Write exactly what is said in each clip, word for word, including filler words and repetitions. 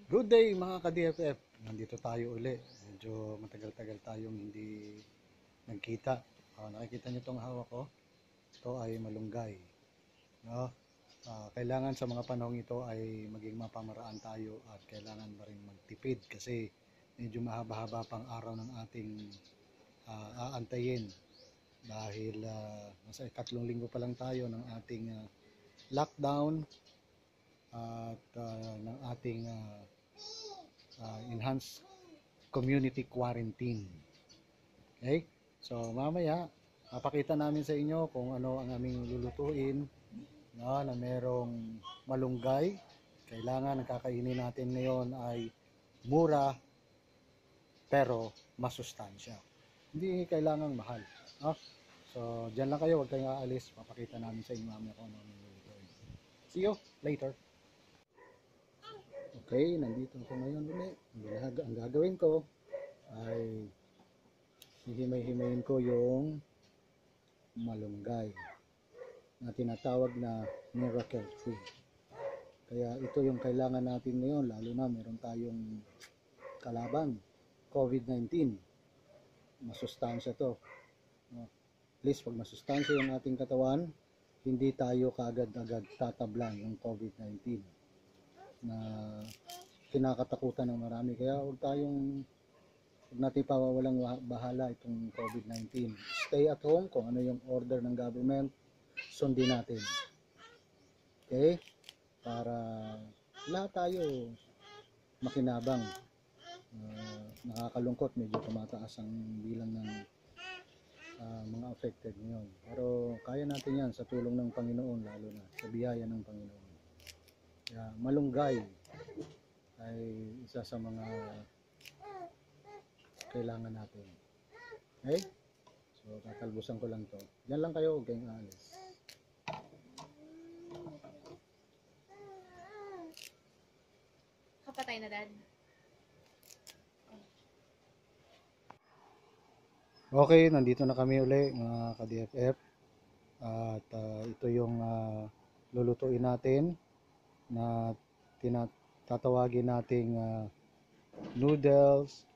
Good day mga ka-D F F. Nandito tayo uli. Medyo matagal-tagal tayong hindi nagkita. Ah, nakikita nyo itong hawak ko. Ito ay malunggay. No? Ah, kailangan sa mga panahong ito ay maging mapamaraan tayo at kailangan na rin magtipid kasi medyo mahaba-haba pang araw ng ating ah, aantayin dahil uh, nasa ikatlong linggo pa lang tayo ng ating uh, lockdown at uh, ng ating uh, uh, enhanced community quarantine. Okay? So mamaya, papakita namin sa inyo kung ano ang aming lulutuin no, na merong malunggay. Kailangan ang kakainin natin ngayon ay mura pero masustansya. Hindi kailangang mahal. No? So dyan lang kayo, huwag kayong aalis. Papakita namin sa inyo mamaya kung ano ang lulutuin. See you later! Okay, nandito ako ngayon ulit. Ang gagawin ko ay hihimay-himayin ko yung malunggay na tinatawag na miracle tree. Kaya ito yung kailangan natin ngayon, lalo na meron tayong kalaban, COVID nineteen. Masustansya to. Please, pag masustansya yung ating katawan, hindi tayo kaagad-agad tatablan ng COVID nineteen na kinakatakutan ng marami. Kaya huwag tayong huwag natin pawawalang bahala itong COVID nineteen. Stay at home. Kung ano yung order ng government, sundin natin. Okay? Para lahat tayo makinabang. Uh, nakakalungkot, medyo tumataas ang bilang ng uh, mga affected ngayon. Pero kaya natin yan sa tulong ng Panginoon, lalo na sa biyaya ng Panginoon. Yeah, malunggay ay isa sa mga kailangan natin. Okay? So, kakalbusan ko lang to. Yan lang kayo, huwag kayong aalis. Kapatay na, Dad. Okay, nandito na kami uli mga ka-D F F. At uh, ito yung uh, lulutuin natin na tinatawagin nating uh, noodles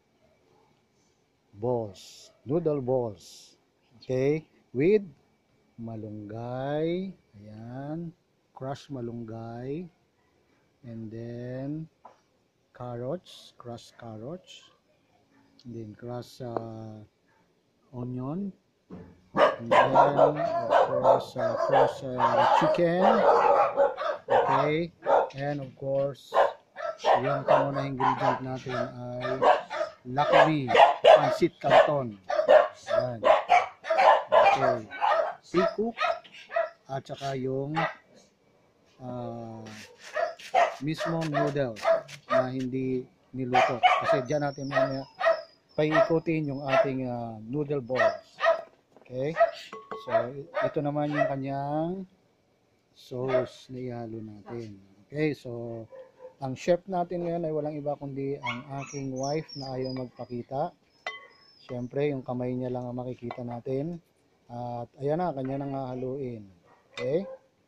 balls. Noodle balls. Okay? With malunggay. Ayan. Crushed malunggay. And then carrots. Crushed carrots. And then crushed uh, onion. And then, of course, uh, crushed uh, chicken. Okay, and of course, yung pangunahing ingredient natin ay lakwi, pancit canton. Ayan. Okay, pre-cook at saka yung uh, mismong noodle na hindi niluto. Kasi dyan natin mamaya paikutin yung ating uh, noodle balls. Okay, so ito naman yung kanyang sauce na ihalo natin. Okay, so ang chef natin ngayon ay walang iba kundi ang aking wife na ayaw magpakita. Siyempre, yung kamay niya lang ang makikita natin. At ayan na, kanya nang hahaluin. Okay?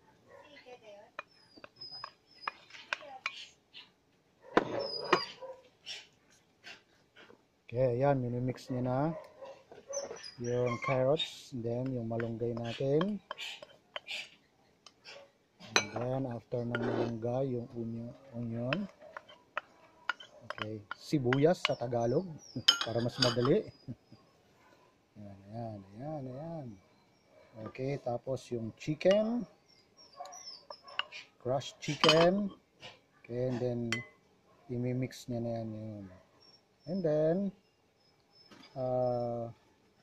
Okay, ayan, minimix niya na yung carrots, then yung malunggay natin. And then, after ng malunggay, yung onion, onion. Okay. Sibuyas sa Tagalog. Para mas madali. Ayan, ayan, ayan, ayan. Okay, tapos yung chicken. Crushed chicken. Okay, and then, imimix niya na yan yun. And then, uh,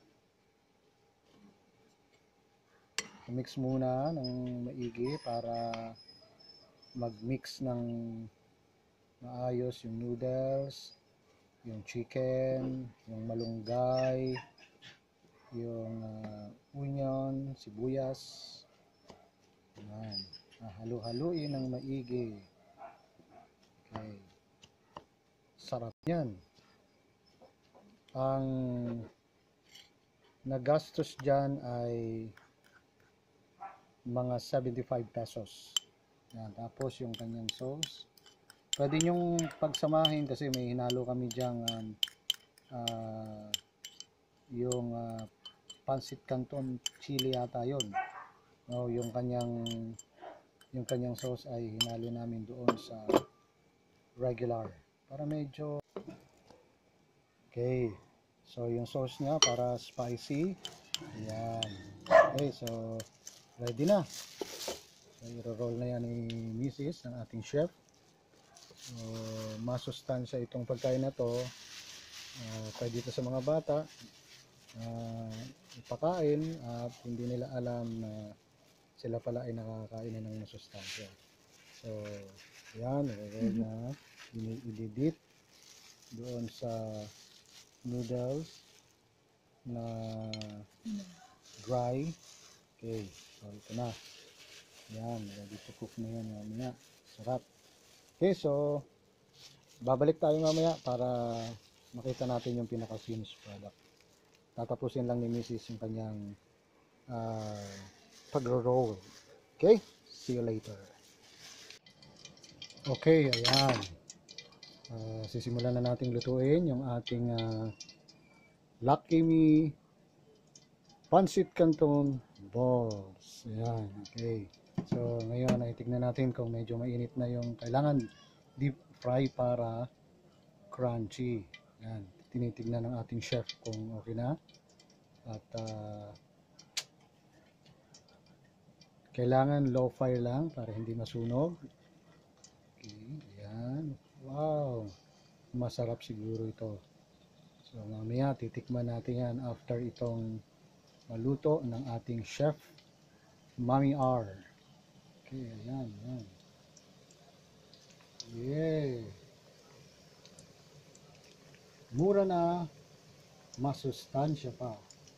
mix muna ng maigi para mag-mix ng maayos yung noodles, yung chicken, yung malunggay, yung uh, onion, sibuyas. Ayan. Halo-haluin ng maigi. Okay. Sarap yan. Ang nagastos dyan ay mga seventy-five pesos. Yan. Tapos yung kanyang sauce pwede nyong pagsamahin kasi may hinalo kami dyang um, uh, yung uh, pancit canton chili yata yun. No, yung kanyang yung kanyang sauce ay hinalo namin doon sa regular para medyo okay. So yung sauce niya para spicy. Ayan. Okay, so ready na. So i-roll na yan ni Missus ng ating chef. So masustansya itong pagkain na to. Uh, pwede ito sa mga bata. Uh, ipakain at hindi nila alam na sila pala ay nakakain ng masustansya. So yan, i-roll na. I-dip doon sa noodles na dry. Okay, so ito na. Yan, ready to cook na yan mamaya. Sarap. Okay, so babalik tayo mamaya para makita natin yung pinaka finished product. Tatapusin lang ni Missus yung kanyang uh, pagro-roll. Okay, see you later. Okay, ayan. Uh, sisimulan na nating lutuin yung ating uh, Lucky Me Pancit Canton balls. Ayan, okay. So, ngayon ay tignan natin kung medyo mainit na yung kailangan deep fry para crunchy. Ayan, tinitignan ng ating chef kung okay na. At uh, kailangan low fire lang para hindi masunog. Okay, ayan. Wow, masarap siguro ito. So mamaya titikman natin yan after itong maluto ng ating chef Mommy R. Okay, ayan, ayan. Yeah. Mura na, masustansya pa.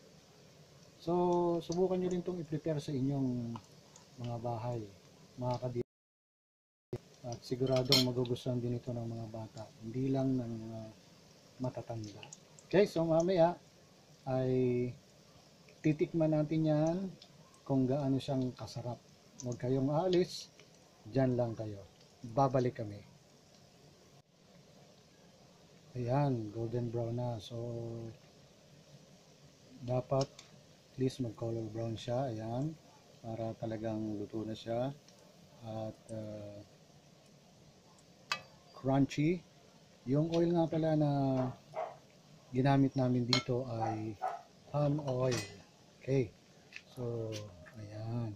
So subukan nyo rin itong i-prepare sa inyong mga bahay, mga kadi. At siguradong magugustuhan din ito ng mga bata, hindi lang ng mga matatanda. Okay, so mamaya ay titikman natin yan kung gaano siyang kasarap. Huwag kayong aalis, dyan lang kayo. Babalik kami. Ayan, golden brown na. So, dapat at least mag color brown siya. Ayan, para talagang luto na siya. At uh, crunchy. Yung oil nga pala na ginamit namin dito ay palm oil. Okay, so ayan.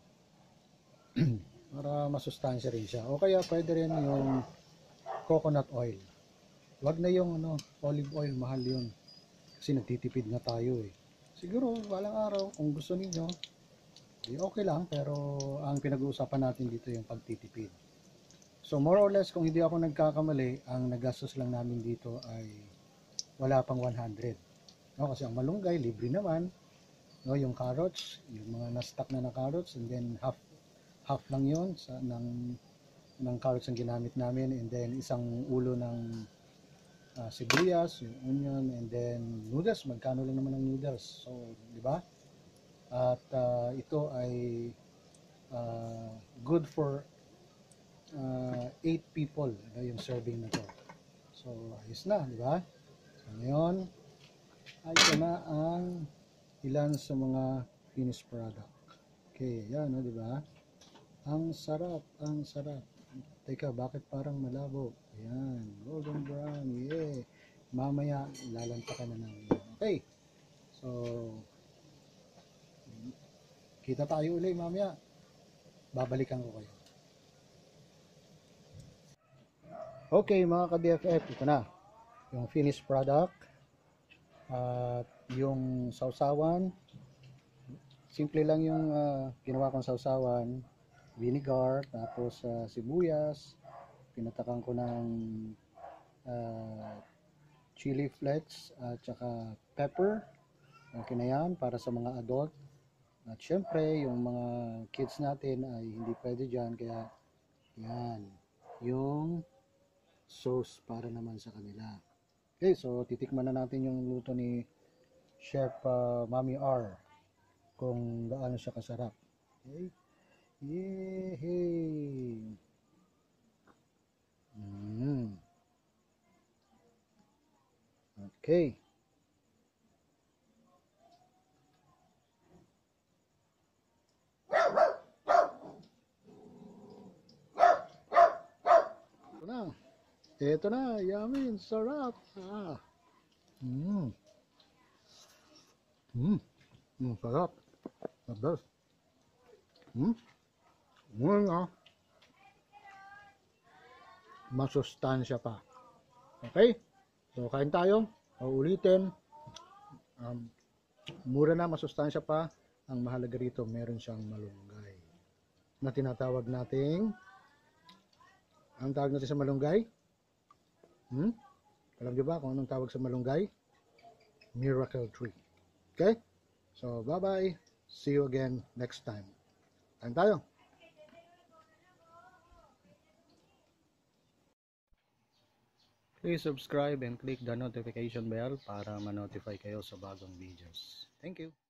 Para masustansya rin siya. O kaya pwede rin yung coconut oil. Wag na yung ano, olive oil, mahal yun. Kasi nagtitipid na tayo eh. Siguro balang araw kung gusto niyo, di okay lang, pero ang pinag-uusapan natin dito yung pagtitipid. So more or less, kung hindi ako nagkakamali, ang nagastos lang namin dito ay wala pang one hundred. No, kasi ang malunggay libre naman. No, yung carrots, yung mga na-stock na na carrots, and then half half lang 'yon sa ng ng carrots ang ginamit namin, and then isang ulo ng uh, sibuyas, yung onion, and then noodles. Magkano lang naman ang noodles? So, di ba? At uh, ito ay uh, good for uh, eight people, no, yung serving na to. So ayos na, di ba? So ngayon ay ito na ang ilan sa mga finished product. Okay, yan, no, di ba? Ang sarap, ang sarap. Teka, bakit parang malabo? Ayan, golden brown, yeah. Mamaya lalantakan na namin. Okay, so kita tayo ulit mamaya. Babalikan ko kayo. Okay mga ka-D F F, ito na yung finished product. At uh, yung sausawan, simple lang yung uh, ginawa kong sausawan. Vinegar, tapos uh, sibuyas, pinatakan ko ng uh, chili flakes at saka pepper. Okay na yan para sa mga adult. At syempre yung mga kids natin ay hindi pwede dyan, kaya yan yung sauce para naman sa kanila. Okay, so titikman na natin yung luto ni Chef uh, Mommy R kung gaano siya kasarap. Okay, yehey. Okay. Ito na. Ito na. Yummy. Sarap. Ah. Mm. Mm. Mm. Sarap. The best. Mm. Mm. Ah. Masustansya pa. Okay? So, kain tayo. Uulitin. Um, mura na, masustansya pa. Ang mahalaga rito, meron siyang malunggay. Na tinatawag nating, ang tawag natin sa malunggay? Hmm? Alam niyo ba kung anong tawag sa malunggay? Miracle tree. Okay? So, bye-bye. See you again next time. Kain tayo. Please subscribe and click the notification bell para ma-notify kayo sa bagong videos. Thank you.